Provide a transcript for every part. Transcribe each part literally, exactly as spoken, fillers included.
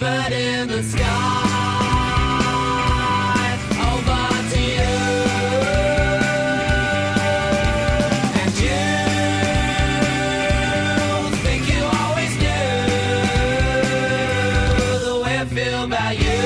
bird in the sky. Over to you, and you think you always knew the way I feel about you.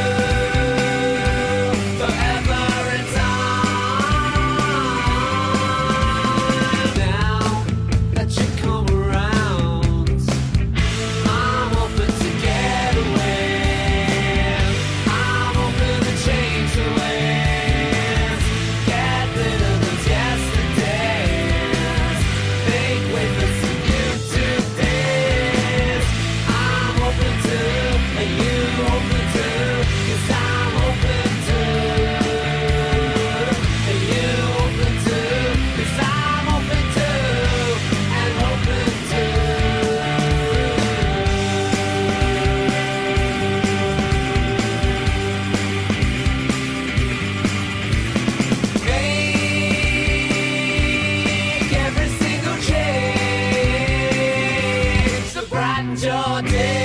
Your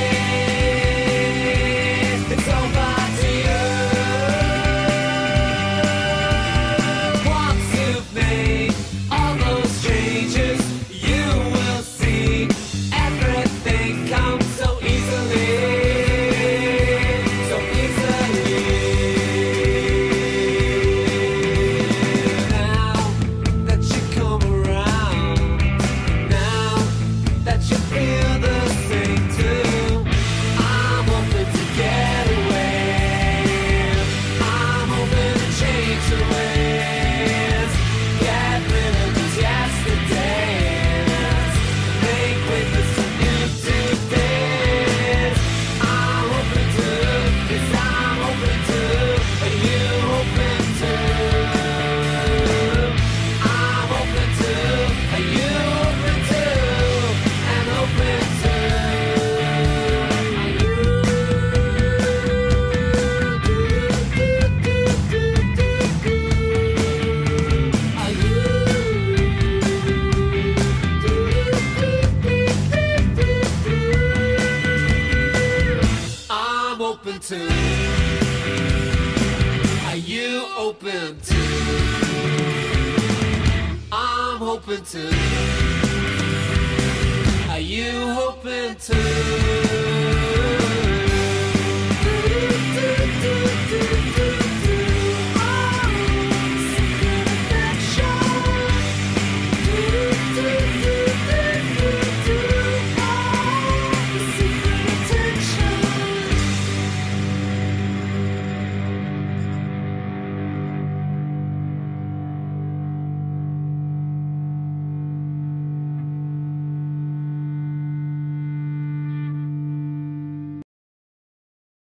day, it's over to you. Once you've made all those changes, you will see everything comes so easily, so easily. Now that you come around, now that you feel the open to? Are you open to? I'm open to. Are you open to?